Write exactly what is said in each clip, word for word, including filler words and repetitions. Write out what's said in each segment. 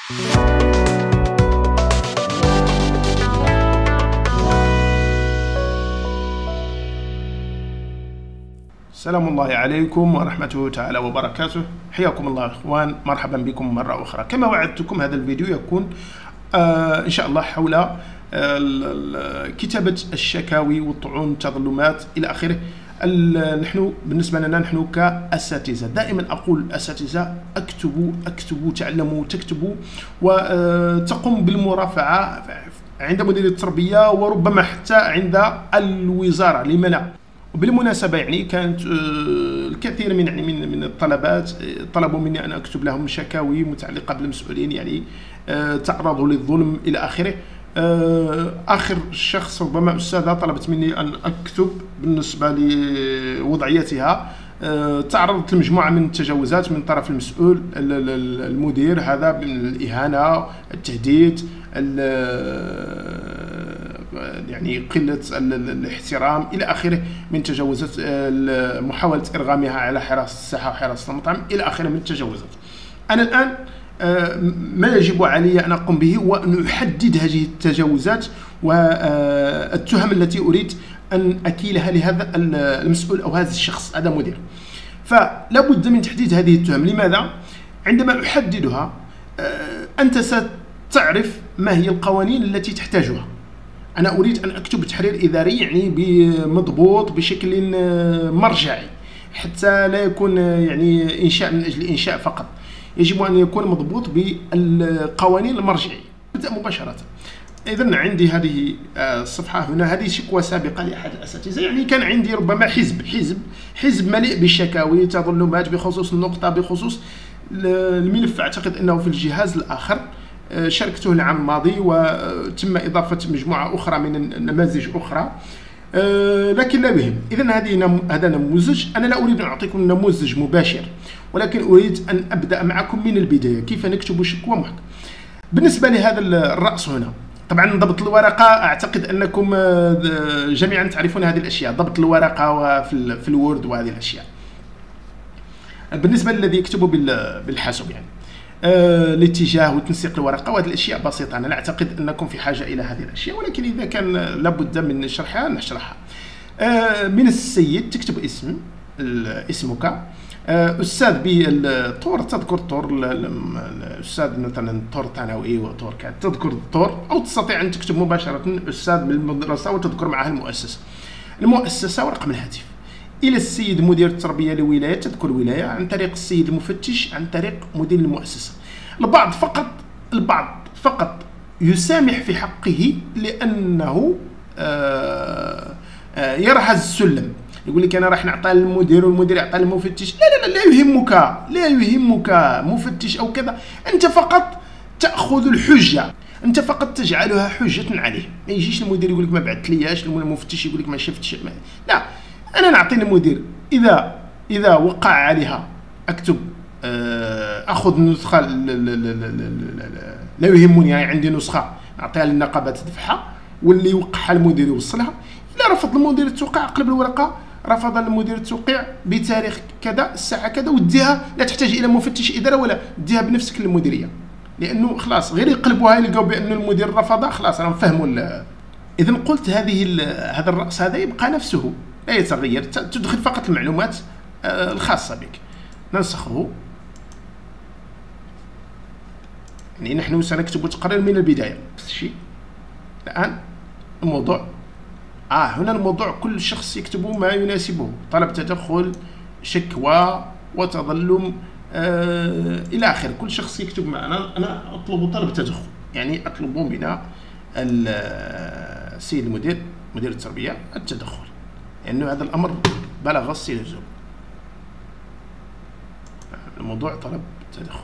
السلام الله عليكم ورحمته تعالى وبركاته. حياكم الله اخوان، مرحبا بكم مرة أخرى. كما وعدتكم هذا الفيديو يكون آه إن شاء الله حول آه كتابة الشكاوي والطعون والتظلمات إلى آخره. نحن بالنسبة لنا نحن كأساتذة دائما أقول أساتذة اكتبوا اكتبوا تعلموا تكتبوا وتقوم بالمرافعة عند مدير التربية وربما حتى عند الوزارة، لما لا؟ وبالمناسبة يعني كانت الكثير من يعني من من الطلبات طلبوا مني أن أكتب لهم شكاوي متعلقة بالمسؤولين، يعني تعرضوا للظلم إلى آخره. آخر شخص ربما أستاذة طلبت مني أن أكتب بالنسبة لوضعيتها، تعرضت لمجموعة من التجاوزات من طرف المسؤول المدير هذا، من الإهانة، التهديد، يعني قلة الاحترام إلى آخره من تجاوزات، محاولة إرغامها على حراسة الساحة وحراسة المطعم إلى آخره من التجاوزات. أنا الآن ما يجب علي أن أقوم به هو أن أحدد هذه التجاوزات والتهم التي أريد أن أكيلها لهذا المسؤول أو هذا الشخص، هذا مدير. فلا بد من تحديد هذه التهم. لماذا؟ عندما أحددها أنت ستعرف ما هي القوانين التي تحتاجها. أنا أريد أن أكتب تحرير إداري يعني بمضبوط بشكل مرجعي، حتى لا يكون يعني إنشاء من أجل إنشاء فقط، يجب أن يكون مضبوط بالقوانين المرجعية. نبدأ مباشرة. إذن عندي هذه الصفحة هنا، هذه شكوى سابقة لأحد الأساتذة، يعني كان عندي ربما حزب حزب حزب مليء بالشكاوي تظلمات بخصوص النقطة، بخصوص الملف. أعتقد أنه في الجهاز الآخر شاركته العام الماضي، وتم إضافة مجموعة أخرى من النماذج أخرى، لكن لا يهم. إذن هذه هذا نموذج. أنا لا أريد أن أعطيكم نموذج مباشر، ولكن أريد أن أبدأ معكم من البداية كيف نكتب شكوى محكمة. بالنسبة لهذا الرأس هنا، طبعا ضبط الورقة أعتقد أنكم جميعا تعرفون هذه الأشياء، ضبط الورقة وفي في الوورد وهذه الأشياء. بالنسبة للذي يكتب بالحاسوب يعني آه، الاتجاه وتنسيق الورقة وهذه الأشياء بسيطة. أنا لا أعتقد أنكم في حاجة إلى هذه الأشياء، ولكن إذا كان لابد من شرحها نشرحها. آه، من السيد تكتب اسم اسمك، آه، أستاذ بالطور تذكر الطور، الأستاذ مثلا طور ثانوي وطور كذا تذكر الطور، أو تستطيع أن تكتب مباشرة أستاذ بالمدرسة وتذكر معها المؤسسة المؤسسة ورقم الهاتف. إلى السيد مدير التربية لولاية تذكر ولاية، عن طريق السيد المفتش، عن طريق مدير المؤسسة. البعض فقط البعض فقط يسامح في حقه لأنه آآ آآ يرى هذا السلم، يقول لك أنا راح نعطى للمدير والمدير يعطى للمفتش. لا لا لا لا يهمك، لا يهمك مفتش أو كذا، أنت فقط تأخذ الحجة، أنت فقط تجعلها حجة عليه. ما يجيش المدير يقول لك ما بعثت لياش، المفتش يقول لك ما شفتش. لا، أنا نعطي للمدير، إذا إذا وقع عليها أكتب أخذ نسخة، لا يهمني، يعني عندي نسخة نعطيها للنقابة تدفعها، واللي يوقعها المدير يوصلها. إذا رفض المدير التوقيع أقلب الورقة، رفض المدير التوقيع بتاريخ كذا الساعة كذا، وديها، لا تحتاج إلى مفتش إدارة ولا، ديها بنفسك للمديرية، لأنه خلاص غير يقلبوها يلقاو بأن المدير رفضها، خلاص راهم فهموا. إذا قلت هذه هذا الرأس هذا يبقى نفسه لا يتغير، تدخل فقط المعلومات الخاصة بك. ننسخه، يعني نحن سنكتب تقرير من البداية نفس الشيء. الآن الموضوع آه هنا الموضوع كل شخص يكتب ما يناسبه، طلب تدخل، شكوى وتظلم آه إلى آخر. كل شخص يكتب ما أنا أنا أطلب طلب تدخل، يعني أطلب من السيد المدير مدير التربية التدخل، لأنه يعني هذا الأمر بلغ السيد الزوج. الموضوع طلب تدخل.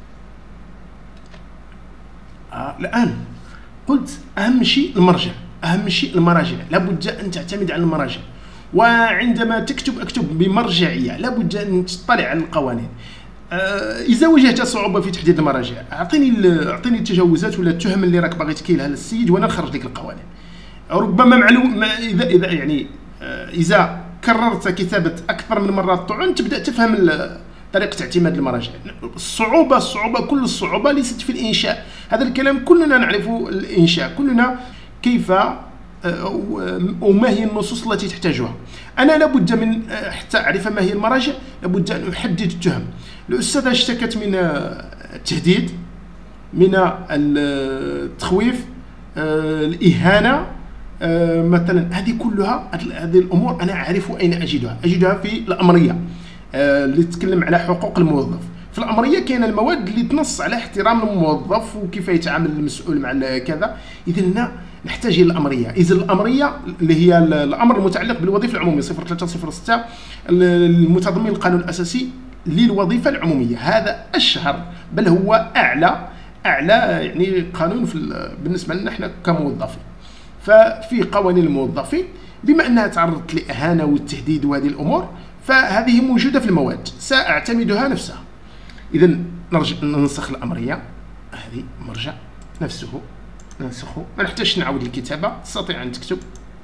آه الآن قلت أهم شيء المرجع، أهم شيء المراجع، لابد أن تعتمد على المراجع. وعندما تكتب اكتب بمرجعية، لابد أن تطلع على القوانين. آه إذا واجهت صعوبة في تحديد المراجع، أعطيني أعطيني التجاوزات ولا التهم اللي راك باغي تكيلها للسيد وأنا نخرج لك القوانين. ربما معلوم إذا إذا يعني إذا كررت كتابة أكثر من مرة الطعون تبدأ تفهم طريقه اعتماد المراجع. الصعوبه الصعوبه كل الصعوبه ليست في الانشاء، هذا الكلام كلنا نعرف الانشاء، كلنا كيف وما هي النصوص التي تحتاجها. انا لابد من حتى اعرف ما هي المراجع لابد ان احدد التهم. الاستاذه اشتكت من التهديد، من التخويف، الاهانه مثلا، هذه كلها هذه الامور انا اعرف اين اجدها. اجدها في الامريه اللي تتكلم على حقوق الموظف. في الامريه كاين المواد اللي تنص على احترام الموظف وكيف يتعامل المسؤول مع كذا. اذا هنا نحتاج الى الامريه. اذا الامريه اللي هي الامر المتعلق بالوظيفه العموميه صفر ثلاثة صفر ستة المتضمن القانون الاساسي للوظيفه العموميه، هذا اشهر بل هو اعلى اعلى يعني قانون في بالنسبه لنا احنا كموظفين. ففي قوانين الموظفين بما انها تعرضت لاهانه والتهديد وهذه الامور، فهذه موجوده في المواد ساعتمدها نفسها. اذا نرجع ننسخ الامريه، هذه مرجع نفسه ننسخه، ما نحتاجش نعاود الكتابه، تستطيع ان تكتب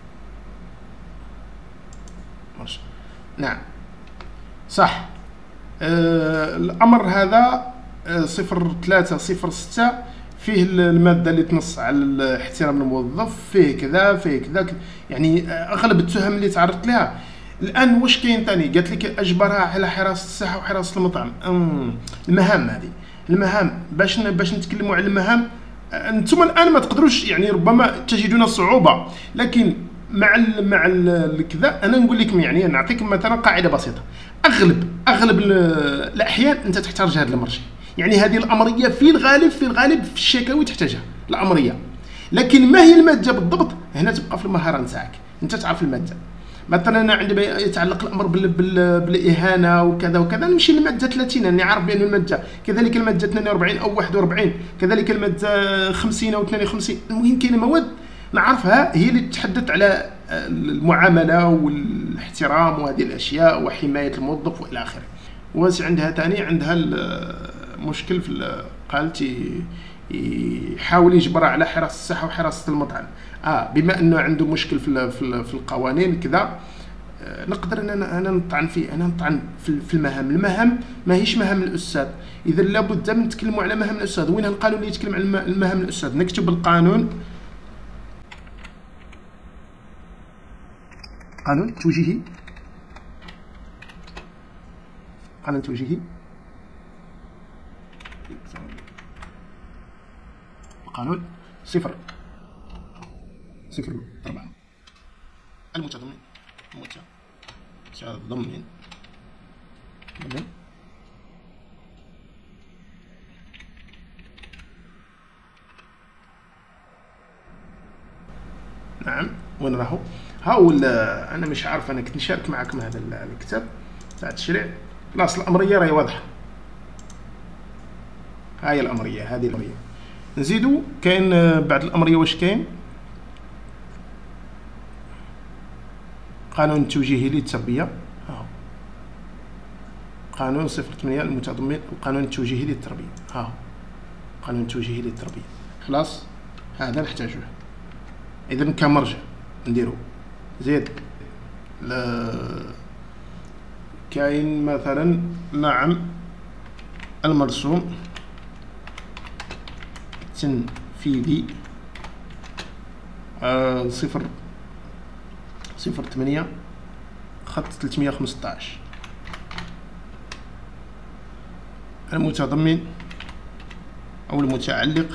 مرجع. نعم صح. آه الامر هذا آه صفر ثلاثة صفر ستة فيه الماده اللي تنص على احترام الموظف، فيه كذا فيه كذا، يعني اغلب التهم اللي تعرضت لها. الان واش كاين ثاني؟ قالت لك اجبرها على حراسه الصحه وحراسه المطعم. المهام هذه المهام باش باش نتكلموا على المهام، انتم الان ما تقدروش يعني ربما تجدون صعوبه، لكن مع ال مع الكذا انا نقول لكم يعني نعطيكم مثلا قاعده بسيطه. اغلب اغلب الاحيان انت تحتاج هذا المرجع، يعني هذه الامريه في الغالب في الغالب في الشكاوي تحتاجها الامريه، لكن ما هي الماده بالضبط هنا تبقى في المهاره نتاعك، انت تعرف الماده. مثلا عندما يتعلق الامر بال بال بالاهانه وكذا وكذا نمشي للماده ثلاثين، اني عارف بان الماده كذلك الماده اثنين وأربعين او واحد وأربعين كذلك الماده خمسين او اثنين وخمسين. المهم كاين مواد نعرفها هي اللي تتحدث على المعامله والاحترام وهذه الاشياء وحمايه الموظف والى اخره. واش عندها ثاني؟ عندها المشكل في قالت يحاول يجبر على حراسه الصحه وحراسه المطعم. اه بما انه عنده مشكل في في القوانين كذا، آه نقدر انا انا نطعن فيه، انا نطعن في المهام. المهام ماهيش مهام الاستاذ، اذا لابد من نتكلموا على مهام الاستاذ. وين القانون اللي يتكلم على المهام الاستاذ؟ نكتب القانون، قانون توجيهي، قانون توجيهي، قانون صفر صفر أربعة المتضمن متضمن ضمن نعم. وين راهو؟ هاو انا مش عارف، انا كنت نشارك معكم هذا الكتاب تاع التشريع. خلاص الامريه راهي واضحه، هاي الامريه، هذه الامريه. نزيدو كاين بعد الامريه واش كاين؟ قانون توجيهي للتربيه، ها قانون صفر ثمانية المتضمن القانون التوجيهي للتربيه، ها قانون توجيهي للتربيه. خلاص هذا نحتاجه. اذا كمرجع نديرو. زيد لا كاين مثلا نعم المرسوم تنفيذي آه صفر صفر ثمانية خط ثلاثمية وخمسطاش المتضمن أو المتعلق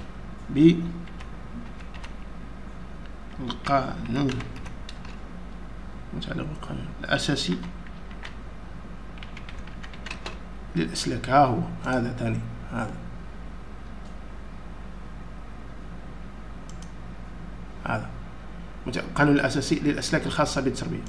بالقانون متعلق بالقانون الأساسي للأسلاك. ها هو هذا ثاني، هذا هذا القانون الأساسي للأسلاك الخاصة بالتربية.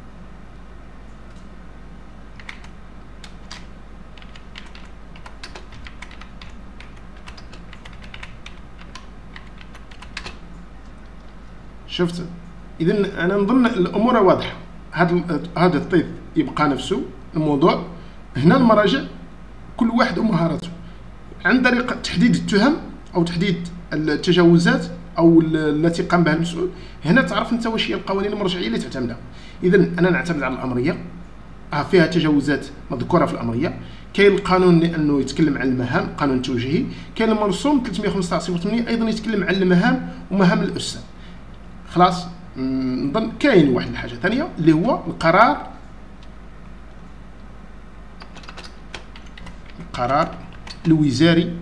شفت؟ إذن أنا نظن الأمور واضحة. هذا هذا الطيف يبقى نفسه الموضوع. هنا المراجع كل واحد ومهارته عن طريق تحديد التهم أو تحديد التجاوزات او التي قام بها المسؤول. هنا تعرف انت واش هي القوانين المرجعيه اللي تعتمدها. اذا انا نعتمد على الامريه، آه فيها تجاوزات مذكوره في الامريه. كاين القانون لانه يتكلم عن المهام، قانون التوجيهي. كاين المرسوم ثلاثمية وخمسطاش صفر ثمانية ايضا يتكلم عن المهام ومهام الاستاذ. خلاص نظن كاين واحد الحاجه ثانيه اللي هو القرار القرار الوزاري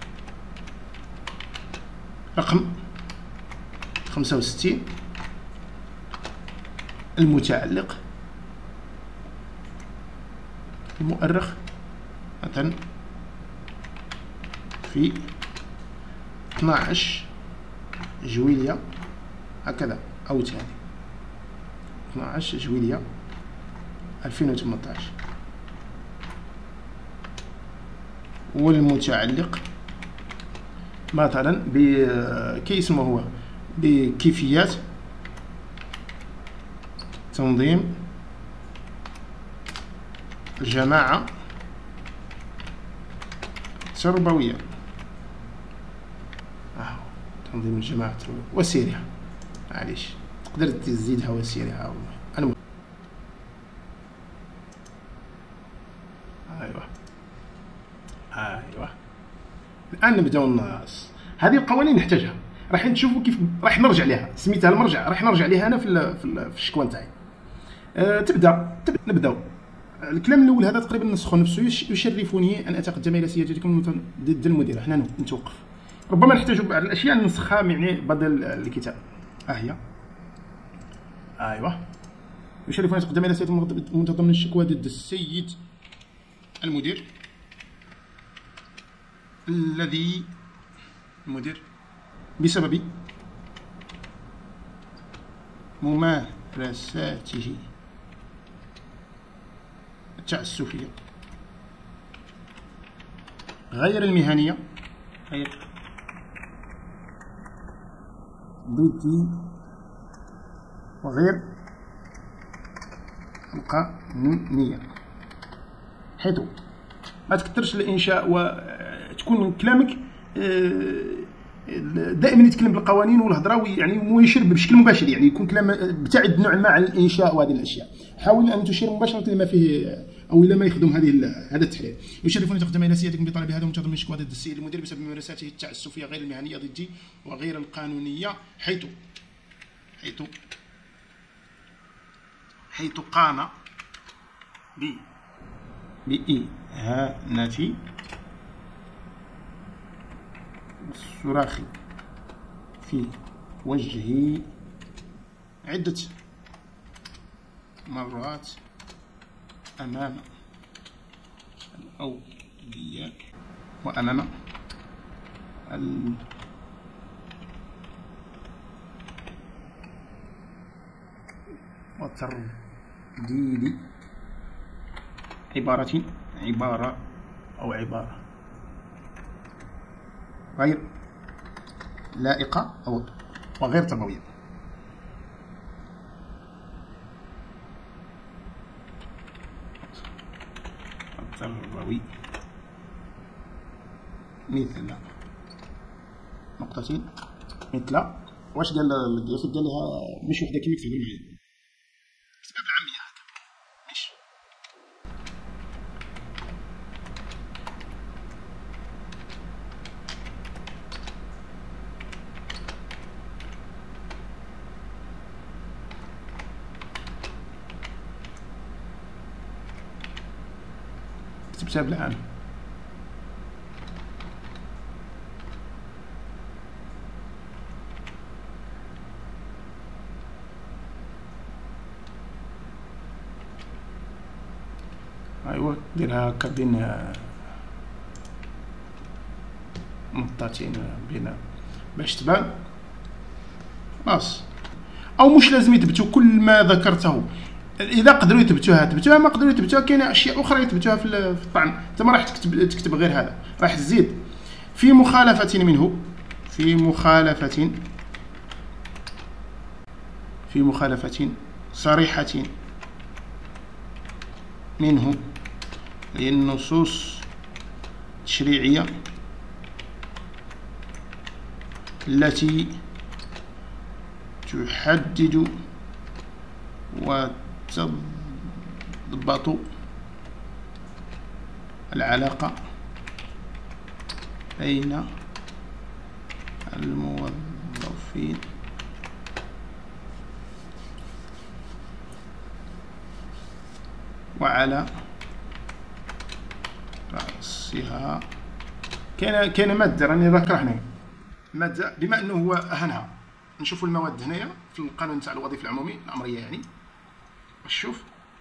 رقم خمسة وستين المتعلق المؤرخ مثلا في اثناش جويلية هكذا أو تالي اثناش جويلية ألفين وثمنطاش، والمتعلق مثلا ب كي اسمه هو بكيفيات تنظيم الجماعة التربوية. آه. تنظيم الجماعة التربوية وسيرها، معليش تقدر تزيدها وسيرها والله. المهم ايوا ايوا الان نبداو النص. هذه القوانين نحتاجها، راح نشوفوا كيف راح نرجع لها، سميتها المرجع، راح نرجع لها انا في ال في, ال في الشكوى نتاعي. أه تبدا تبدا نبداو. الكلام الاول هذا تقريبا نسخه نفسه. يشرفني ان اتقدم الى سيادتكم ضد المدير. حنا نتوقف، ربما نحتاج بعض الاشياء ننسخها يعني بدل الكتاب. ها هي ايوا. يشرفني ان اتقدم الى سيادتكم منتظم الشكوى ضد السيد المدير الذي المدير بسبب ممارساته التعسفية غير المهنية غير ضدي وغير القانونية، حيث ما تكثرش الإنشاء وتكون كلامك دائما يتكلم بالقوانين والهضره يعني ويشير بشكل مباشر، يعني يكون كلام ابتعد نوعا ما عن الانشاء وهذه الاشياء. حاول ان تشير مباشره لما فيه او الى ما يخدم هذه هذا التحليل. يشرفني تقدم الى سيادتكم بطلب هذا منتظم الشكوى ضد السيد المدير بسبب ممارساته التعسفيه غير المهنيه ضدي وغير القانونيه، حيث حيث حيث قام ب بإهانة الصراخ في وجهي عدة مرات أمام الأولياء وأمام وترديد عبارة عبارة أو عبارة غير لائقة أو وغير تربوية. التربوي مثل نقطتين مثل واش قال القياسي؟ قال لها مش وحده كيما كتبوا معايا كتبها بالعامية هكا مش كتبتها بالعام. ايوا ديرها هكا بين نقطتين بين باش تبان خلاص. او مش لازم يثبتوا كل ما ذكرته، اذا قدروا يثبتوها ثبتوها، ما قدروا يثبتوها كاين اشياء اخرى يثبتوها في الطعن. انت ما راح تكتب تكتب غير هذا، راح تزيد في مخالفة منه في مخالفة في مخالفة صريحة منه للنصوص التشريعية التي تحدد ضباط العلاقة بين الموظفين وعلى رأسها كاين كاين مادة راني ذاكرها هنايا، مادة بما انه هو اهنها. نشوفوا المواد هنايا في القانون تاع الوظيفة العمومي الأمرية يعني. شوف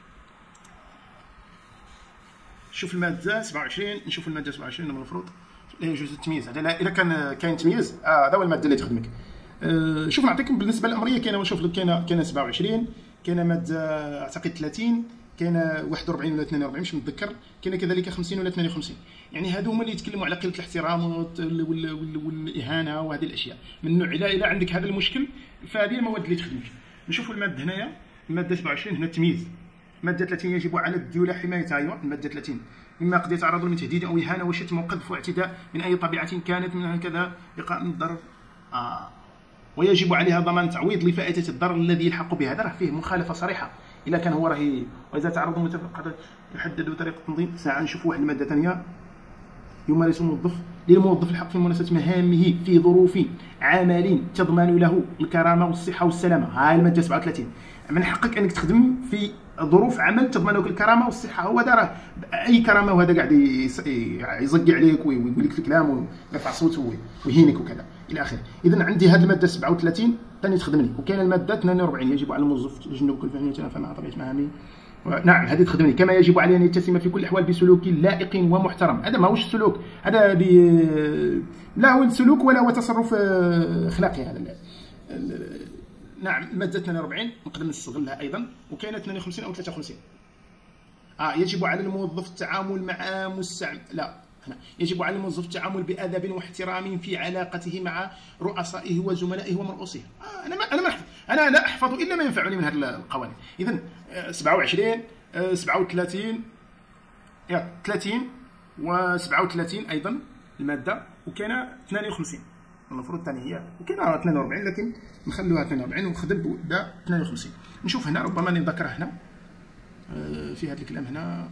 شوف المادة سبعة وعشرين، نشوف المادة سبعة وعشرين المفروض هي جزء التمييز. هذا اذا كان كاين تمييز اه هذا هو المادة اللي تخدمك. آه شوف نعطيكم بالنسبة للأمرية كاينه، شوف كاينه كاينه سبعة وعشرين، كاينه مادة اعتقد ثلاثين، كاينه واحد وأربعين ولا اثنين وأربعين مش متذكر، كاينه كذلك خمسين ولا ثمانية وخمسين. يعني هادو هما اللي يتكلموا على قله الاحترام والاهانه وهذه الاشياء من النوع. اذا الى عندك هذا المشكل فهذه المواد اللي تخدمك. نشوفوا الماده هنايا، الماده سبعة وعشرين هنا التمييز. ماده ثلاثين يجب على الدوله حمايتها، ايوه الماده ثلاثين، مما قد يتعرض من تهديد او اهانه وشتم وقذف واعتداء من اي طبيعه كانت من كذا لقاء من الضرر. اه ويجب عليها ضمان تعويض لفائته الضرر الذي يلحق بها. هذا راه فيه مخالفه صريحه الا كان هو راهي. واذا تعرض متفق يحدد طريقه التنظيم. ساعه نشوف واحد الماده ثانيه، يمارس الموظف للموظف الحق في ممارسه مهامه في ظروف عمل تضمن له الكرامه والصحه والسلامه. هاي الماده سبعة وثلاثين، من حقك انك تخدم في ظروف عمل تضمن لك الكرامه والصحه. هو دار اي كرامه وهذا قاعد يزقي عليك ويقول لك الكلام ويرفع صوته ويهينك وكذا الى اخره. اذا عندي هذه الماده سبعة وثلاثين ثاني تخدمني. وكاين الماده اثنين وأربعين، يجب على الموظف تجنب كل فهم يتنافى مع طبيعه مهامه. نعم هذه تخدمني. كما يجب عليه ان يتسم في كل الاحوال بسلوك لائق ومحترم. هذا ماهوش سلوك، هذا لا هو سلوك ولا هو تصرف اخلاقي هذا. نعم الماده اثنين وأربعين نقدر نستغلها ايضا. وكاينه اثنين وخمسين او ثلاثة وخمسين. اه يجب على الموظف التعامل مع مستعمل، لا هنا يجب على الموظف التعامل بادب واحترام في علاقته مع رؤسائه وزملائه ومرؤوسيه. آه انا ما انا ما انا لا احفظ الا ما ينفعني من هذه القوانين. اذا سبعة وعشرين سبعة وثلاثين يا ثلاثين وسبعة وثلاثين ايضا الماده. وكاينه اثنين وخمسين المفروض ثاني هي، وكاينه اثنين وأربعين لكن نخلوها اثنين وأربعين ونخدم بدا اثنين وخمسين. نشوف هنا ربما نذكرها هنا في هذا الكلام هنا.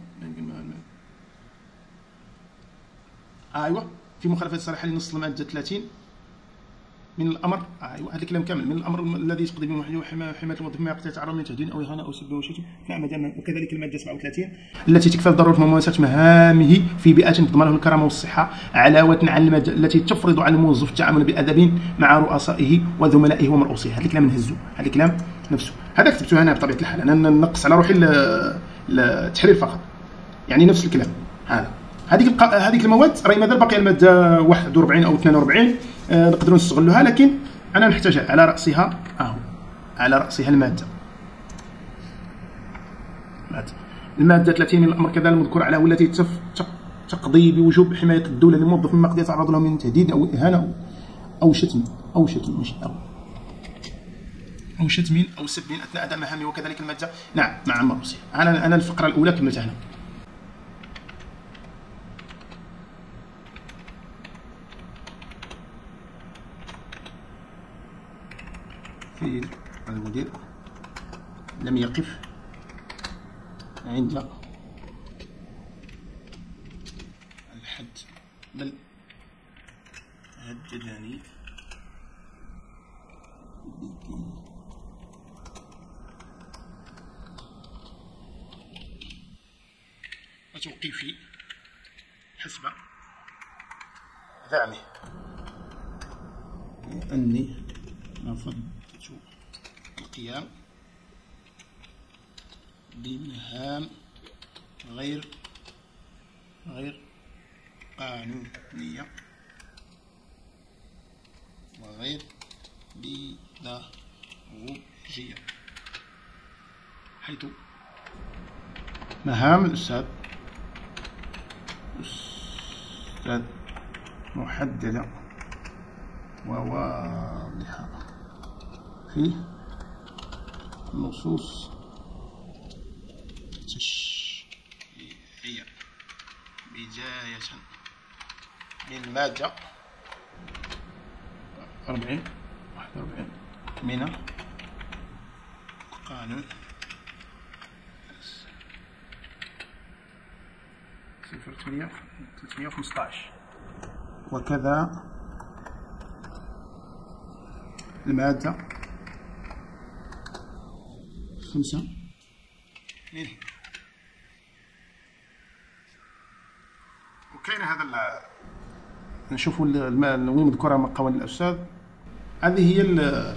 آه ايوه في مخالفه الصريحه لنص الماده ثلاثين من الامر. آه ايوه هذا الكلام كامل. من الامر الذي يقتضي به حمايه الموظف ما يقتضي تعرض من تهديد او اهانه او سب او شتم. نعم. وكذلك الماده سبعة وثلاثين التي تكفل ضروره ممارسه مهامه في بيئه تضمن له الكرامه والصحه، علاوه على الماده التي تفرض على الموظف التعامل بادب مع رؤسائه وزملائه ومرؤوسيه. هذا الكلام نهزو، هذا الكلام نفسه هذا كتبته انا بطبيعه الحال. انا نقص على روحي التحرير فقط، يعني نفس الكلام هذا. هذيك هذيك المواد راهي مازال باقيه الماده واحد وأربعين او اثنين وأربعين آه نقدروا نستغلوها، لكن انا نحتاجها على راسها. اهو على راسها الماده الماده ثلاثين من الامر كذا المذكور على والتي تقضي بوجوب حمايه الدوله للموظف مما قد يتعرض له من تهديد او اهانه او شتم او شتم مش او او شتم او سب اثناء اداء مهامه. وكذلك الماده نعم مع مرؤوسيه. انا انا الفقره الاولى كملتها هنا. في المدير لم يقف عند الحد بل هددني وتوقيفي حسب دعمه أني رفضت القيام بمهام غير غير قانونية وغير بيداغوجية، حيث مهام الأستاذ أستاذ محددة وواضحة في نصوص تشريعية بداية من المادة أربعين واحد وأربعين من القانون صفر ثمانية ثلاثمية وخمسطاش. وكذا المادة خمسة وكاين هذا نشوفوا الماء وين مذكورة من قوانين الأستاذ. هذه هي ال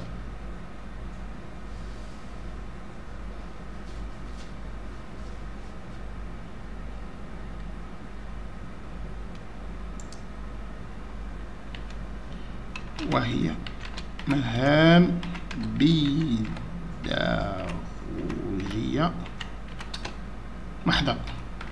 وهي مهام بيداغوجية محضة.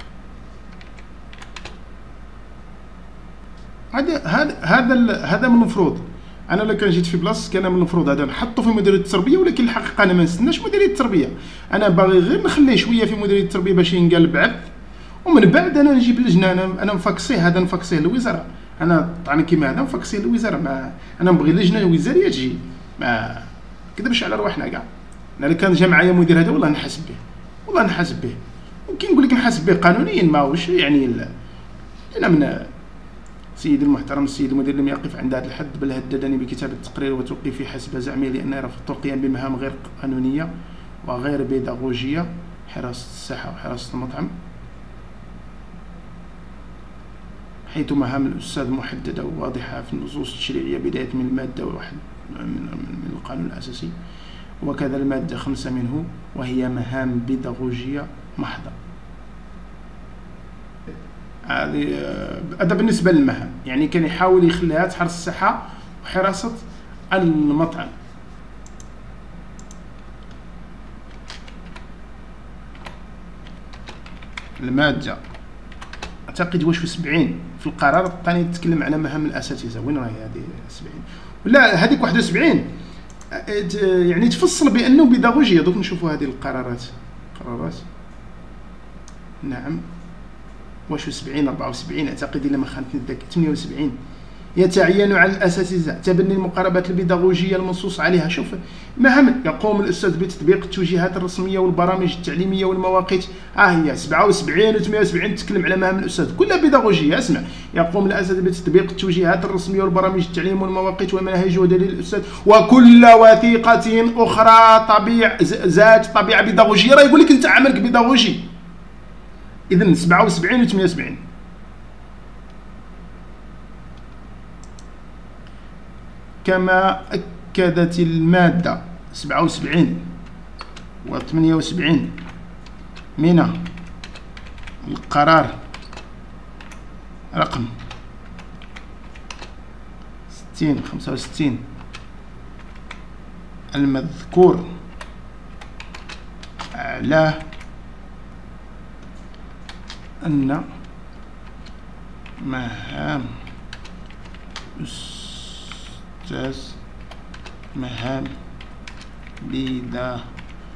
هذا هذا هذا هذا من المفروض انا لو كان جيت في بلاصه كان من المفروض هذا نحطه في مديريه التربيه، ولكن الحقيقه انا ما نستناش مديريه التربيه، انا باغي غير نخليه شويه في مديريه التربيه باش ينقال بعث، ومن بعد انا نجيب اللجنه. انا انا نفكسيه هذا نفكسيه للوزاره. انا طبعا كيما هذا نفكسيه للوزاره. ما انا نبغي لجنه وزاريه تجي، ما كذبش على رواحنا كاع. انا لو كان جا معايا مدير هذا والله نحاسب به، والله نحاسب به. وكي نقول لك نحاسب به قانونيا ماهوش يعني انا من سيدي المحترم السيد المدير لم يقف عند هذا الحد، بل هددني بكتابة التقرير وتوقيفي حسب زعمي لأنني رفضت القيام بمهام غير قانونية وغير بيداغوجية، حراسة الساحة وحراسة المطعم، حيث مهام الأستاذ محددة وواضحة في النصوص التشريعية بداية من المادة واحد من القانون الأساسي، وكذا المادة خمسة منه وهي مهام بيداغوجية محضة. هذه هذا بالنسبه للمهام، يعني كان يحاول يخليها تحرس الصحه وحراسه المطعم. الماده اعتقد واش في سبعين في القرار الثاني يتكلم على مهام الاساتذه. وين راهي هذه سبعين ولا هذيك واحد وسبعين؟ يعني تفصل بانه بيداغوجيه. دوك نشوفوا هذه القرارات قرارات نعم واش سبعين أربعة وسبعين اعتقد الا ما خانتني الذاكره ثمانية وسبعين. يتعين على الاساتذه تبني المقاربات البيداغوجيه المنصوص عليها. شوف مهام يقوم الاستاذ بتطبيق التوجيهات الرسميه والبرامج التعليميه والمواقيت. ها هي سبعة وسبعين و ثمانية وسبعين تتكلم على مهام الاستاذ كلها بيداغوجيه. اسمع، يقوم الاساتذه بتطبيق التوجيهات الرسميه والبرامج التعليم والمواقيت والمناهج ودليل الاستاذ وكل وثيقه اخرى طبيعه ذات طبيعه بيداغوجيه. راه يقول لك انت عملك بيداغوجي. إذن سبعة وسبعين و ثمانية وسبعين. كما أكدت المادة سبعة وسبعين و ثمانية وسبعين من القرار رقم ستين خمسة وستين المذكور على أن مهام أستاذ مهام بيداغوجية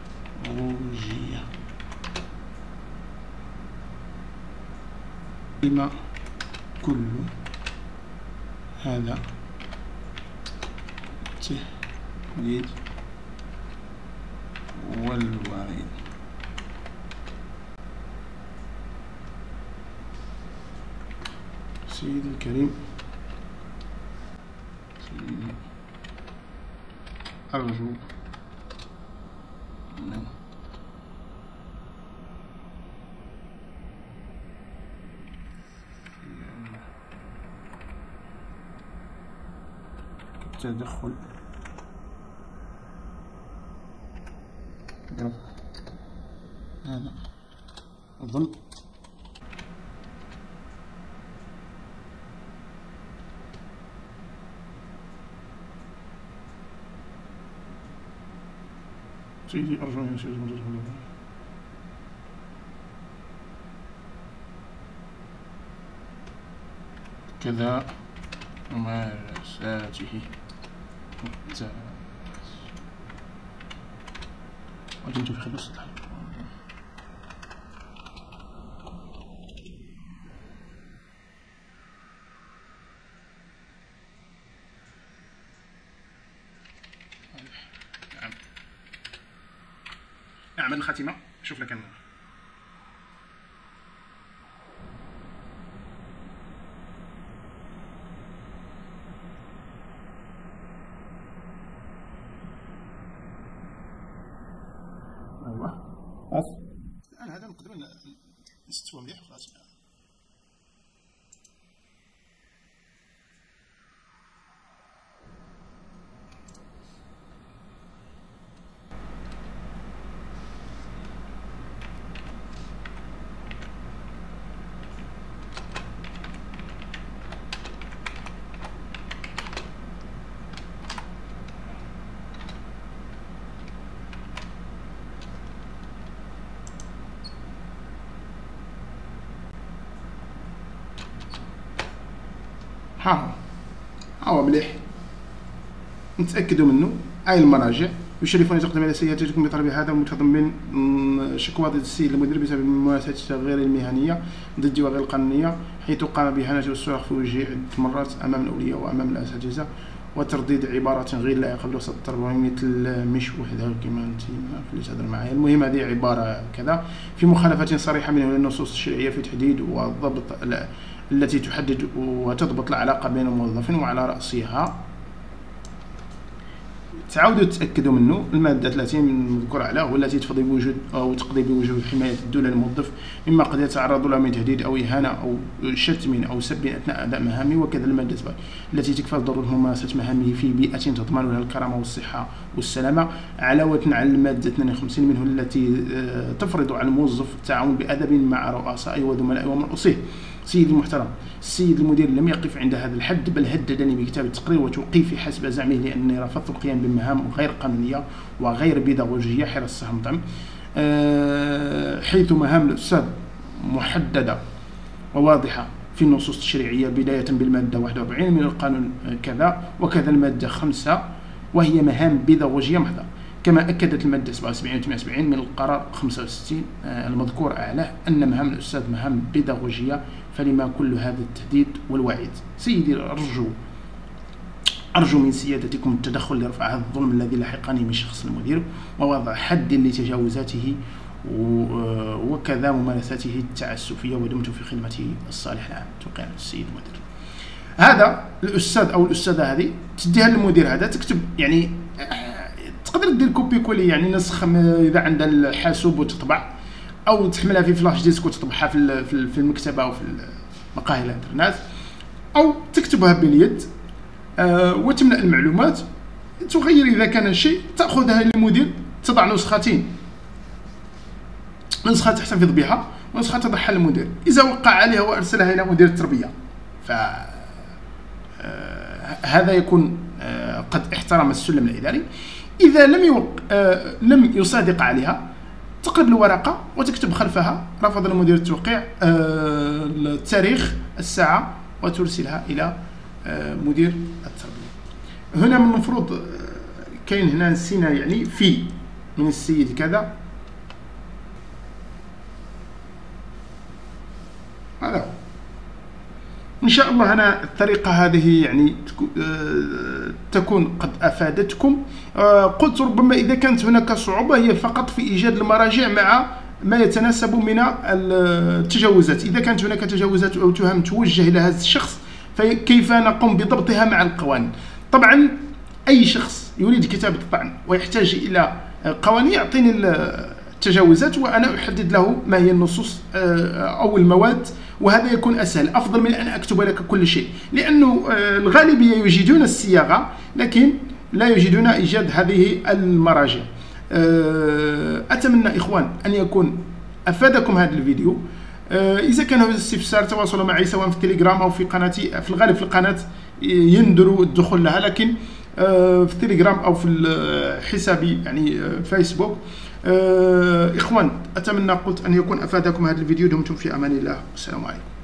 بما كل هذا التهديد والوعيد سيدي الكريم سيدي أرجو من التدخل هذا أظن سيدي أرجو أن يسير المدرس كذا ممارساته وجدت في خلص الحلقة. نعم نعم الخاتمة. شوف لك أنا ها هو مليح، نتاكدوا منه. هاي المراجع: يشرفني تقدم على سيادتكم بطلب هذا متضمن شكوى ضد السيد المدير بسبب ممارسته غير المهنيه ضدي وغير القانونيه، حيث قام بإهانة والصراخ في وجهي عدة مرات امام الاولياء وامام الاساتذه، وترديد عبارات غير لائقه بالوسط التربوي مثل مش وحده كما انت اللي تهضر معايا. المهم هذه عباره كذا في مخالفه صريحه منه للنصوص الشرعيه في تحديد والضبط التي تحدد وتضبط العلاقه بين الموظفين، وعلى راسها تعاودوا تتاكدوا منه الماده ثلاثين المذكور عليه، والتي تقضي بوجود او تقضي بوجوب حمايه الدوله للموظف مما قد يتعرض له من تهديد او اهانه او شتم او سب اثناء اداء مهامه، وكذا الماده سبعة التي تكفل ضروره ممارسه مهامه في بيئه تضمن لها الكرامه والصحه والسلامه، علاوه على الماده اثنين وخمسين منه التي تفرض على الموظف التعاون بادب مع رؤسائه وزملائه ومرؤوسيه. سيدي المحترم، السيد المدير لم يقف عند هذا الحد، بل هددني بكتابة تقرير وتوقيفي حسب زعمه لأنني رفضت القيام بمهام غير قانونية وغير بيداغوجية حرص الصحة والمطعم، حيث مهام الأستاذ محددة وواضحة في النصوص التشريعية بداية بالمادة واحد وأربعين من القانون كذا، وكذا المادة خمسة وهي مهام بيداغوجية محضة، كما أكدت المادة سبعة وسبعين و ثمانية وسبعين من القرار خمسة وستين المذكور أعلاه أن مهام الأستاذ مهام بيداغوجية، فلما كل هذا التهديد والوعيد؟ سيدي، أرجو أرجو من سيادتكم التدخل لرفع هذا الظلم الذي لحقني من شخص المدير، ووضع حد لتجاوزاته وكذا ممارساته التعسفية، ودمت في خدمته الصالح العام. توقيع السيد المدير. هذا الأستاذ أو الأستاذة هذه تديها للمدير هذا، تكتب يعني تقدر دير كوبي كولي، يعني نسخ اذا عندها الحاسوب وتطبع، او تحملها في فلاش ديسك وتطبعها في في المكتبه او في مقاهي الانترنت، او تكتبها باليد آه وتملأ المعلومات، تغير اذا كان شيء، تاخذها للمدير، تضع نسختين، نسخه تحتفظ بها ونسخه تضعها للمدير، اذا وقع عليها وارسلها الى مدير التربيه، ف آه هذا يكون آه قد احترم السلم الاداري. إذا لم يوق... آه... لم يصادق عليها، تقلب الورقة وتكتب خلفها رفض المدير التوقيع، آه... التاريخ، الساعة، وترسلها إلى آه... مدير التربية. هنا من المفروض آه... كاين هنا نسينا يعني في من السيد كذا، هذا إن شاء الله. أنا الطريقة هذه يعني تكون قد أفادتكم. قلت ربما إذا كانت هناك صعوبة هي فقط في إيجاد المراجع مع ما يتناسب من التجاوزات. إذا كانت هناك تجاوزات أو تهم توجه إلى هذا الشخص، فكيف نقوم بضبطها مع القوانين؟ طبعا أي شخص يريد كتابة الطعن ويحتاج إلى قوانين يعطيني التجاوزات، وأنا أحدد له ما هي النصوص أو المواد، وهذا يكون أسهل أفضل من أن أكتب لك كل شيء، لأنه الغالبية يجيدون الصياغة لكن لا يجيدون إيجاد هذه المراجع. أتمنى إخوان أن يكون أفادكم هذا الفيديو. إذا كان هناك استفسار تواصلوا معي سواء في التليجرام أو في قناتي، في الغالب في القناة يندروا الدخول لها، لكن في التليجرام أو في حسابي يعني فيسبوك. إخوان أتمنى قلت أن يكون أفادكم هذا الفيديو. دمتم في أمان الله، والسلام عليكم.